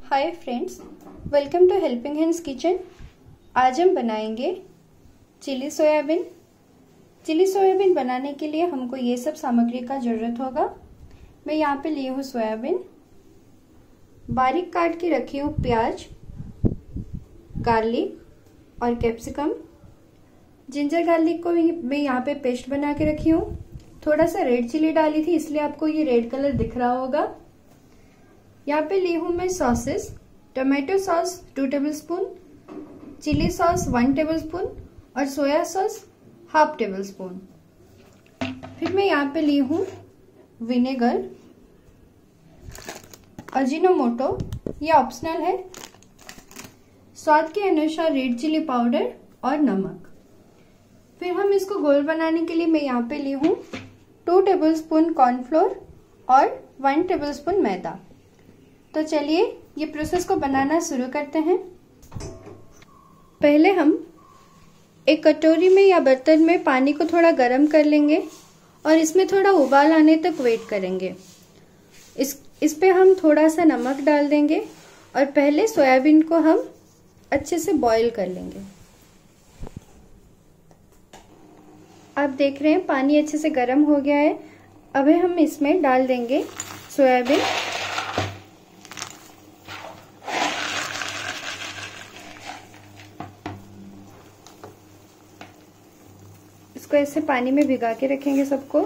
Hi friends, welcome to Helping Hands Kitchen. आज हम बनाएंगे चिली सोयाबीन। चिली सोयाबीन बनाने के लिए हमको ये सब सामग्री का ज़रूरत होगा। मैं यहाँ पे ली हूँ सोयाबीन, बारीक काट के रखी हूँ प्याज, गार्लिक और कैप्सिकम। जिंजर गार्लिक को मैं यहाँ पे पेस्ट बना के रखी हूँ। थोड़ा सा रेड चिली डाली थी, इसलिए आपको ये रेड कलर दिख रहा होगा। यहाँ पे ली हूँ मैं sauces, tomato sauce 2 tablespoon, chili sauce 1 tablespoon और सोया सॉस 1/2 टेबलस्पून। फिर मैं यहाँ पे ली हूँ विनेगर, अजीनोमोटो ये ऑप्शनल है, स्वाद के अनुसार रेड चिली पाउडर और नमक। फिर हम इसको गोल बनाने के लिए मैं यहाँ पे ली हूँ 2 टेबलस्पून कॉर्नफ्लोर और 1 टेबलस्पून मैदा। तो चलिए ये प्रोसेस को बनाना शुरू करते हैं। पहले हम एक कटोरी में या बर्तन में पानी को थोड़ा गर्म कर लेंगे और इसमें थोड़ा उबाल आने तक वेट करेंगे। इस पे हम थोड़ा सा नमक डाल देंगे और पहले सोयाबीन को हम अच्छे से बॉईल कर लेंगे। आप देख रहे हैं पानी अच्छे से गर्म हो गया है। अभी हम इसमें डाल देंगे सोयाबीन। इसको ऐसे पानी में भिगा के रखेंगे सबको।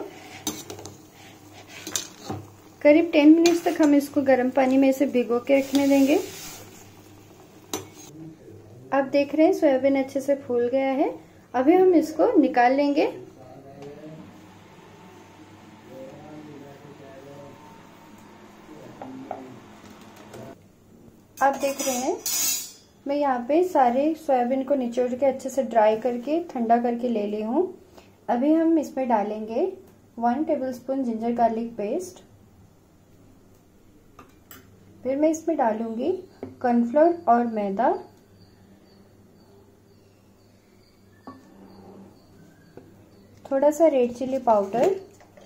करीब 10 मिनट्स तक हम इसको गर्म पानी में ऐसे भिगो के रखने देंगे। आप देख रहे हैं सोयाबीन अच्छे से फूल गया है। अभी हम इसको निकाल लेंगे। आप देख रहे हैं मैं यहाँ पे सारे सोयाबीन को निचोड़ के अच्छे से ड्राई करके ठंडा करके ले ली हूँ। अभी हम इसमें डालेंगे 1 टेबलस्पून जिंजर गार्लिक पेस्ट। फिर मैं इसमें डालूंगी कॉर्नफ्लोर और मैदा, थोड़ा सा रेड चिली पाउडर,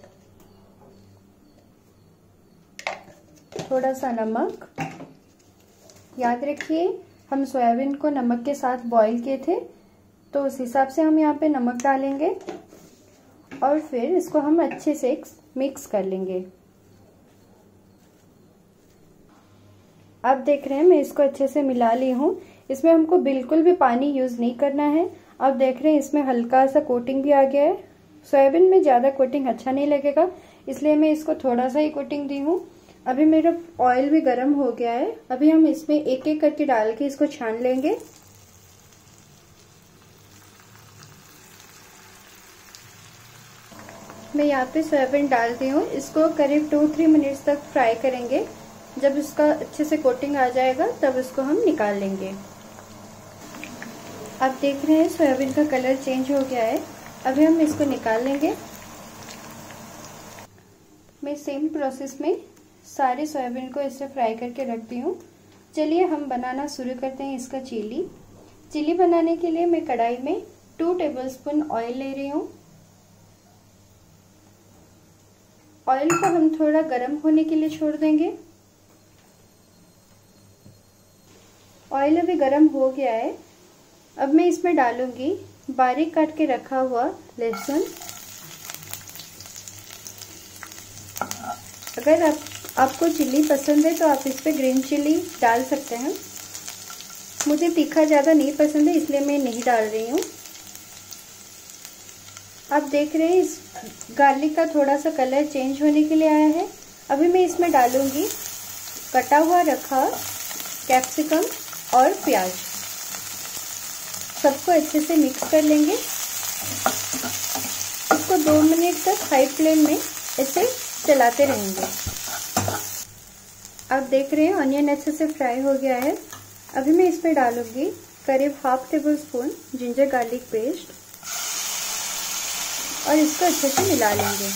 थोड़ा सा नमक। याद रखिए हम सोयाबीन को नमक के साथ बॉईल किए थे, तो उस हिसाब से हम यहाँ पे नमक डालेंगे और फिर इसको हम अच्छे से मिक्स कर लेंगे। आप देख रहे हैं मैं इसको अच्छे से मिला ली हूँ। इसमें हमको बिल्कुल भी पानी यूज नहीं करना है। आप देख रहे हैं इसमें हल्का सा कोटिंग भी आ गया है। सोयाबीन में ज्यादा कोटिंग अच्छा नहीं लगेगा, इसलिए मैं इसको थोड़ा सा ही कोटिंग दी हूँ। अभी मेरा ऑयल भी गर्म हो गया है। अभी हम इसमें एक एक करके डाल के इसको छान लेंगे। मैं यहाँ पे सोयाबीन डाल दी हूँ। इसको करीब 2-3 मिनट्स तक फ्राई करेंगे। जब इसका अच्छे से कोटिंग आ जाएगा तब इसको हम निकाल लेंगे। आप देख रहे हैं सोयाबीन का कलर चेंज हो गया है। अभी हम इसको निकाल लेंगे। मैं सेम प्रोसेस में सारे सोयाबीन को इससे फ्राई करके रखती हूँ। चलिए हम बनाना शुरू करते हैं इसका चिली बनाने के लिए मैं कढ़ाई में 2 टेबलस्पून ऑयल ले रही हूँ। ऑयल को हम थोड़ा गर्म होने के लिए छोड़ देंगे। ऑयल अभी गर्म हो गया है। अब मैं इसमें डालूंगी बारीक काट के रखा हुआ लहसुन। अगर आपको चिली पसंद है तो आप इस पे ग्रीन चिली डाल सकते हैं। मुझे तीखा ज़्यादा नहीं पसंद है, इसलिए मैं नहीं डाल रही हूँ। आप देख रहे हैं इस गार्लिक का थोड़ा सा कलर चेंज होने के लिए आया है। अभी मैं इसमें डालूंगी कटा हुआ रखा कैप्सिकम और प्याज। सबको अच्छे से मिक्स कर लेंगे। इसको 2 मिनट तक हाई फ्लेम में ऐसे चलाते रहेंगे। आप देख रहे हैं ऑनियन अच्छे से फ्राई हो गया है। अभी मैं इसमें डालूंगी करीब 1/2 टेबलस्पून जिंजर गार्लिक पेस्ट और इसको अच्छे से मिला लेंगे।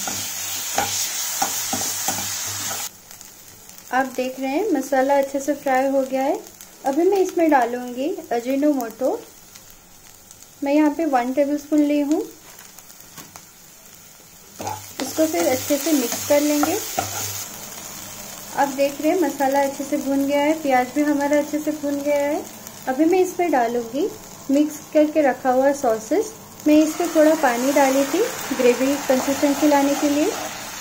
आप देख रहे हैं मसाला अच्छे से फ्राई हो गया है। अभी मैं इसमें डालूंगी अजीनोमोटो। मैं यहाँ पे 1 टेबलस्पून ली हूँ। इसको फिर अच्छे से मिक्स कर लेंगे। अब देख रहे हैं मसाला अच्छे से भुन गया है, प्याज भी हमारा अच्छे से भुन गया है। अभी मैं इसमें डालूंगी मिक्स करके रखा हुआ सॉसेस। मैं इसमें थोड़ा पानी डाली थी ग्रेवी कंसिस्टेंसी लाने के लिए।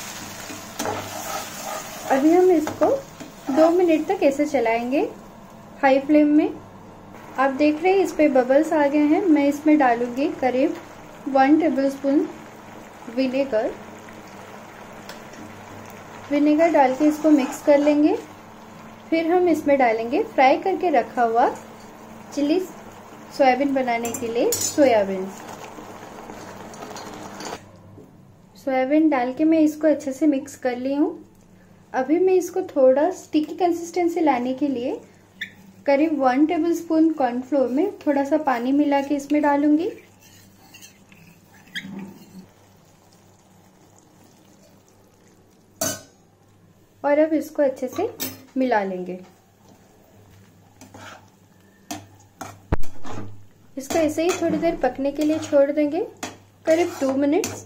अभी हम इसको 2 मिनट तक ऐसे चलाएंगे हाई फ्लेम में। आप देख रहे हैं इस पे बबल्स आ गए हैं। मैं इसमें डालूंगी करीब 1 टेबलस्पून विनेगर डाल के इसको मिक्स कर लेंगे। फिर हम इसमें डालेंगे फ्राई करके रखा हुआ चिली सोयाबीन बनाने के लिए सोयाबीन डाल के मैं इसको अच्छे से मिक्स कर ली हूँ। अभी मैं इसको थोड़ा स्टिकी कंसिस्टेंसी लाने के लिए करीब 1 टेबलस्पून कॉर्नफ्लोर में थोड़ा सा पानी मिला के इसमें डालूंगी। और अब इसको अच्छे से मिला लेंगे। इसको ऐसे ही थोड़ी देर पकने के लिए छोड़ देंगे, करीब 2 मिनट्स।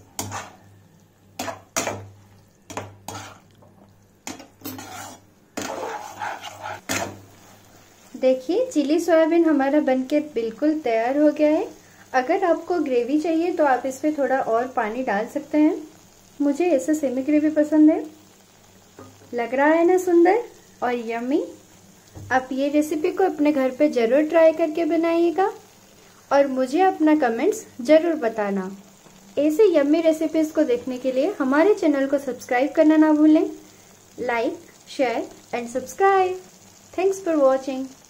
देखिए चिली सोयाबीन हमारा बनके बिल्कुल तैयार हो गया है। अगर आपको ग्रेवी चाहिए तो आप इसमें थोड़ा और पानी डाल सकते हैं। मुझे ऐसे सेमी ग्रेवी पसंद है। लग रहा है ना सुंदर और यम्मी। आप ये रेसिपी को अपने घर पे जरूर ट्राई करके बनाइएगा और मुझे अपना कमेंट्स जरूर बताना। ऐसे यम्मी रेसिपीज को देखने के लिए हमारे चैनल को सब्सक्राइब करना ना भूलें। Like, share and subscribe. Thanks for watching.